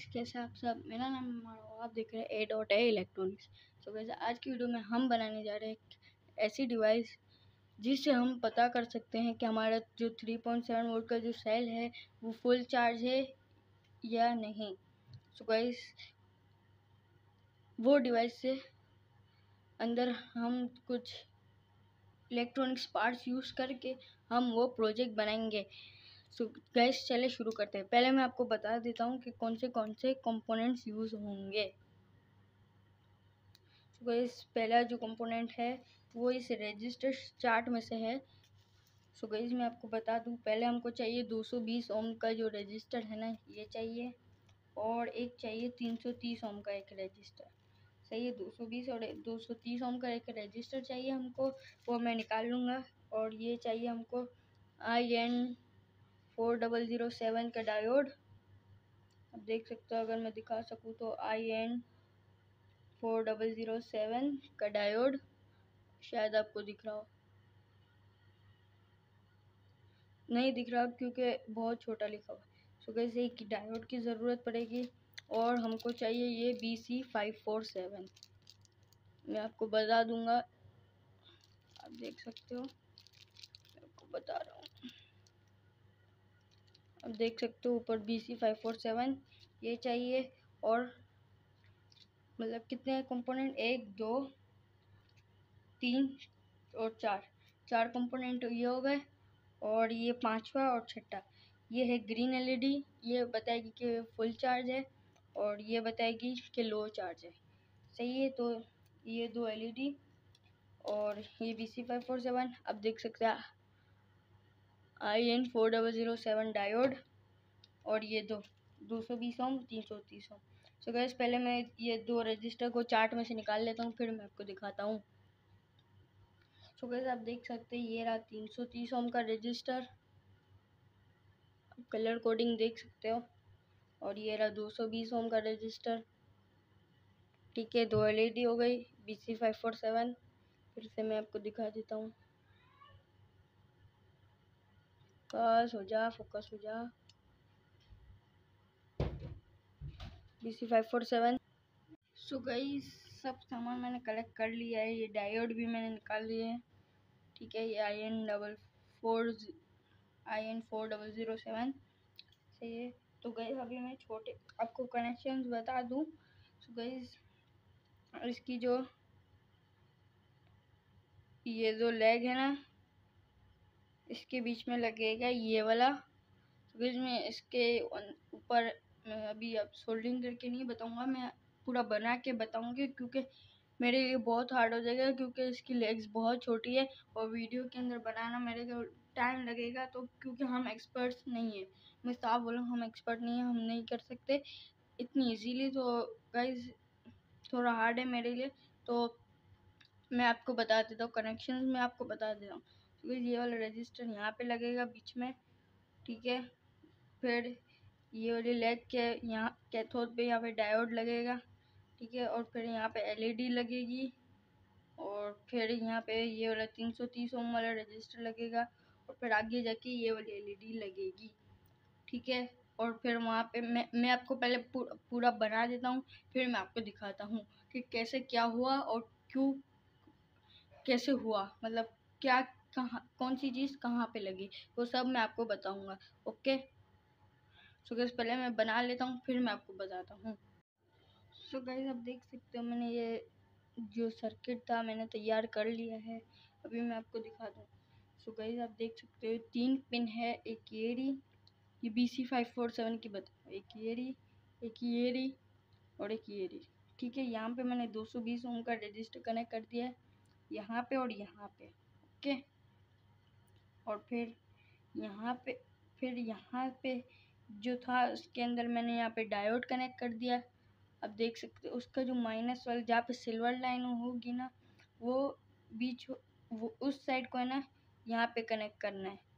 कैसे आप सब। मेरा नाम मानो, आप देख रहे हैं A.A इलेक्ट्रॉनिक्स। तो वैसे आज की वीडियो में हम बनाने जा रहे हैं एक ऐसी डिवाइस जिससे हम पता कर सकते हैं कि हमारा जो 3.7 वोल्ट का जो सेल है वो फुल चार्ज है या नहीं। सो गाइस, वो डिवाइस से अंदर हम कुछ इलेक्ट्रॉनिक्स पार्ट्स यूज़ करके हम वो प्रोजेक्ट बनाएंगे। सो गाइस, चले शुरू करते हैं। पहले मैं आपको बता देता हूँ कि कौन से कंपोनेंट्स यूज़ होंगे। सो गाइस, पहला जो कंपोनेंट है वो इस रजिस्टर चार्ट में से है। सो गाइस, मैं आपको बता दूँ, पहले हमको चाहिए 220 ओम का जो रजिस्टर है ना, ये चाहिए, और एक चाहिए 330 ओम का एक रजिस्टर। सही है, 220 और 230 ओम का एक रजिस्टर चाहिए हमको, वो मैं निकाल लूँगा। और ये चाहिए हमको IN4007 का डायोड। अब देख सकते हो, अगर मैं दिखा सकूँ तो IN4007 का डायोड, शायद आपको दिख रहा हो, नहीं दिख रहा क्योंकि बहुत छोटा लिखा हुआ है। सो गाइस, एक डायोड की ज़रूरत पड़ेगी और हमको चाहिए ये BC547। मैं आपको बता दूंगा, आप देख सकते हो, मैं आपको बता रहा हूँ। अब देख सकते हो ऊपर BC547 ये चाहिए। और मतलब कितने कंपोनेंट, 1 2 3 और 4 कंपोनेंट ये हो गए। और ये पांचवा और छठा, ये है ग्रीन एलईडी, ये बताएगी कि फुल चार्ज है और ये बताएगी कि लो चार्ज है। सही है, तो ये 2 एलईडी और ये BC547। अब देख सकते हैं IN4007 डायोड, और ये 220 ओम 330 ओम। सो गाइस, पहले मैं ये 2 रजिस्टर को चार्ट में से निकाल लेता हूँ, फिर मैं आपको दिखाता हूँ। सो गाइस, आप देख सकते हैं ये रहा 330 ओम का रजिस्टर, कलर कोडिंग देख सकते हो। और ये रहा 220 ओम का रजिस्टर। ठीक है, 2 एलईडी हो गई, BC547। फिर से मैं आपको दिखा देता हूँ, फोकस हो जा, फोकस हो जा, BC547। सो गाइस, सब सामान मैंने कलेक्ट कर लिया है, ये डायोड भी मैंने निकाल लिए हैं। ठीक है, ये IN4007 सही है। तो गाइस, अभी मैं छोटे आपको कनेक्शंस बता दूं। सो गाइस, इसकी जो ये जो लेग है ना, इसके बीच में लगेगा ये वाला। तो गाइस, मैं इसके ऊपर अभी अब सोल्डरिंग करके नहीं बताऊंगा, मैं पूरा बना के बताऊंगी, क्योंकि मेरे लिए बहुत हार्ड हो जाएगा, क्योंकि इसकी लेग्स बहुत छोटी है और वीडियो के अंदर बनाना मेरे को टाइम लगेगा। तो क्योंकि हम एक्सपर्ट्स नहीं है, मैं साफ बोलूँ, हम एक्सपर्ट नहीं है, हम नहीं कर सकते इतनी इजीली। तो गाइस, थोड़ा हार्ड है मेरे लिए, तो मैं आपको बता देता हूँ, कनेक्शन में आपको बता देता हूँ। तो ये वाला रजिस्टर यहाँ पे लगेगा बीच में। ठीक है, फिर ये वाली लेग के यहाँ कैथोड पे यहाँ पे डायोड लगेगा। ठीक है, और फिर यहाँ पे एलईडी लगेगी, और फिर यहाँ पे ये वाला 330 ओम वाला रजिस्टर लगेगा, और फिर आगे जाके ये वाली एलईडी लगेगी। ठीक है, और फिर वहाँ पे मैं आपको पहले पूरा बना देता हूँ, फिर मैं आपको दिखाता हूँ कि कैसे क्या हुआ और क्यों कैसे हुआ, मतलब क्या, कहाँ, कौन सी चीज़ कहाँ पे लगी, वो सब मैं आपको बताऊँगा। ओके, सो गाइस, पहले मैं बना लेता हूँ, फिर मैं आपको बताता हूँ। सो गाइस, आप देख सकते हो, मैंने ये जो सर्किट था मैंने तैयार कर लिया है, अभी मैं आपको दिखा दूँ। सो गाइस, आप देख सकते हो 3 पिन है, एक ये BC547 की बताओ, एक ये और एक ये। ठीक है, यहाँ पे मैंने 220 ओम का रजिस्टर कनेक्ट कर दिया है, यहाँ पे और यहाँ पे। ओके, और फिर यहाँ पे जो था उसके अंदर मैंने यहाँ पे डायोड कनेक्ट कर दिया। अब देख सकते हो उसका जो माइनस वाला जहाँ पे सिल्वर लाइन होगी ना, वो वो उस साइड को है ना, यहाँ पे कनेक्ट करना है,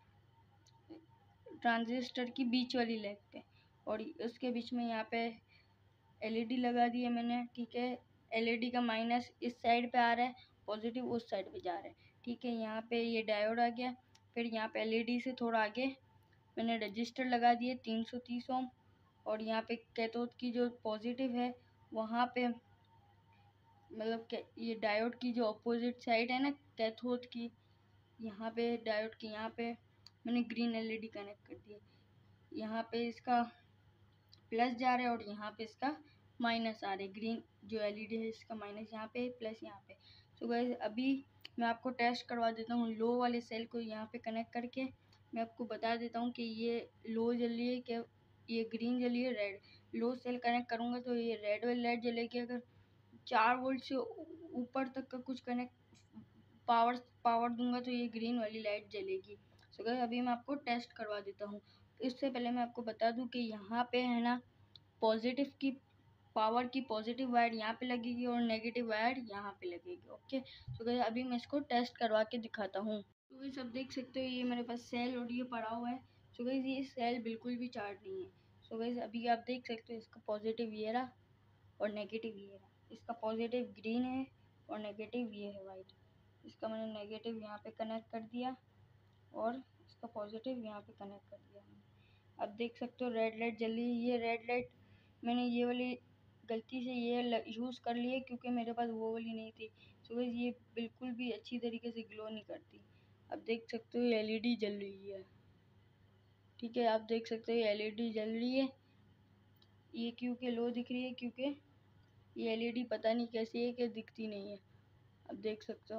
ट्रांजिस्टर की बीच वाली लेग पे। और उसके बीच में यहाँ पे एलईडी लगा दी है मैंने। ठीक है, एलईडी का माइनस इस साइड पे आ रहा है, पॉजिटिव उस साइड पे जा रहा है। ठीक है, यहाँ पे ये डायोड आ गया। फिर यहाँ पे एलईडी से थोड़ा आगे मैंने रजिस्टर लगा दिए 330 ओम। और यहाँ पे कैथोड की जो पॉजिटिव है वहाँ पे मतलब ये डायोड की जो अपोजिट साइड है ना कैथोड की, यहाँ पे डायोड की यहाँ पे मैंने ग्रीन एलईडी कनेक्ट कर दी है। यहाँ पे इसका प्लस जा रहा है और यहाँ पे इसका माइनस आ रहा है। ग्रीन जो एलईडी है इसका माइनस यहाँ पे, प्लस यहाँ पे। तो गाइस अभी मैं आपको टेस्ट करवा देता हूँ लो वाले सेल को यहाँ पे कनेक्ट करके। मैं आपको बता देता हूँ कि ये लो जल रही है क्या, ये ग्रीन जली है, रेड। लो सेल कनेक्ट करूँगा तो ये रेड वाली लाइट जलेगी। अगर 4 वोल्ट से ऊपर तक का कुछ कनेक्ट पावर दूंगा तो ये ग्रीन वाली लाइट जलेगी। सो गाइस अभी मैं आपको टेस्ट करवा देता हूँ। इससे पहले मैं आपको बता दूं कि यहाँ पे है ना पॉजिटिव की पावर की पॉजिटिव वायर यहाँ पे लगेगी और नेगेटिव वायर यहाँ पे लगेगी। ओके, तो गाइस अभी मैं इसको टेस्ट करवा के दिखाता हूँ। तो गाइस आप देख सकते हो ये मेरे पास सेल और ये पड़ा हुआ है। सो गाइस ये सेल बिल्कुल भी चार्ज नहीं है। सो गाइस अभी आप देख सकते हो इसका पॉजिटिव ये रहा और नेगेटिव ये रहा। इसका पॉजिटिव ग्रीन है और नेगेटिव ये है वाइट। इसका मैंने नेगेटिव यहाँ पे कनेक्ट कर दिया और इसका पॉजिटिव यहाँ पे कनेक्ट कर दिया। अब देख सकते हो रेड लाइट जल रही है। ये रेड लाइट मैंने ये वाली गलती से ये यूज़ कर ली है क्योंकि मेरे पास वो वाली नहीं थी। सो गाइस ये बिल्कुल भी अच्छी तरीके से ग्लो नहीं करती। अब देख सकते हो एलईडी जल रही है। ठीक है, आप देख सकते हो एलईडी जल रही है। ये क्योंकि लो दिख रही है क्योंकि ये एलईडी पता नहीं कैसी है कि दिखती नहीं है। अब देख सकते हो,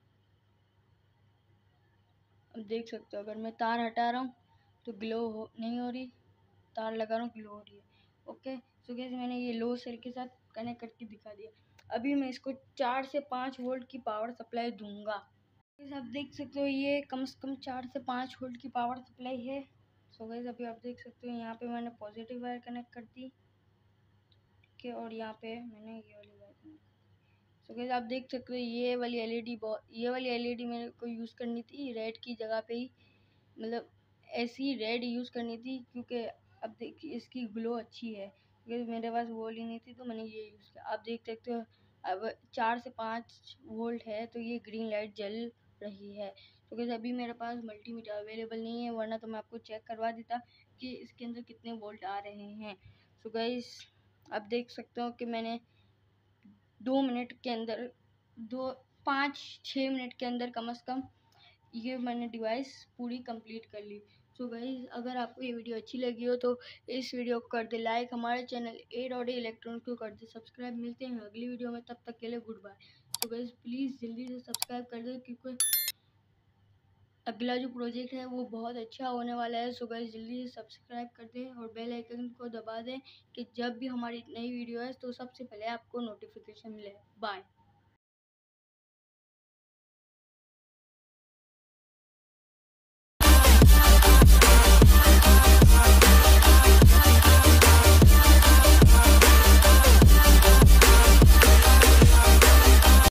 अब देख सकते हो अगर मैं तार हटा रहा हूँ तो नहीं हो रही, तार लगा रहा हूँ ग्लो हो रही है। ओके, सो गाइस मैंने ये लो सेल के साथ कनेक्ट करके दिखा दिया। अभी मैं इसको 4 से 5 वोल्ट की पावर सप्लाई दूंगा। गाइस आप देख सकते हो ये कम से कम 4 से 5 वोल्ट की पावर सप्लाई है। सो गाइस अभी आप देख सकते हो यहाँ पे मैंने पॉजिटिव वायर कनेक्ट कर दी। ठीक है, और यहाँ पे मैंने ये वाली वायर कनेक्ट। सो गाइस आप देख सकते हो ये वाली एलईडी मेरे को यूज़ करनी थी रेड की जगह पे ही, मतलब ऐसी रेड यूज़ करनी थी क्योंकि अब देखिए इसकी ग्लो अच्छी है। क्योंकि मेरे पास वो वाली नहीं थी तो मैंने ये यूज़ किया। आप देख सकते हो अब 4 से 5 वोल्ट है तो ये ग्रीन लाइट जल रही है। तो कैसे अभी मेरे पास मल्टीमीटर अवेलेबल नहीं है, वरना तो मैं आपको चेक करवा देता कि इसके अंदर कितने वोल्ट आ रहे हैं। सो गाइस आप देख सकते हो कि मैंने 2 मिनट के अंदर 5-6 मिनट के अंदर कम से कम ये मैंने डिवाइस पूरी कंप्लीट कर ली। सो गाइस अगर आपको ये वीडियो अच्छी लगी हो तो इस वीडियो को कर दे लाइक, हमारे चैनल ए डॉट इलेक्ट्रॉनिक्स को कर दे सब्सक्राइब। मिलते हैं अगली वीडियो में, तब तक के लिए goodbye. So guys please जल्दी से सब्सक्राइब कर दे क्योंकि अगला जो प्रोजेक्ट है वो बहुत अच्छा होने वाला है। सो गाइस जल्दी से सब्सक्राइब कर दें और बेल आइकन को दबा दें कि जब भी हमारी नई वीडियो है तो सबसे पहले आपको नोटिफिकेशन मिले। बाय।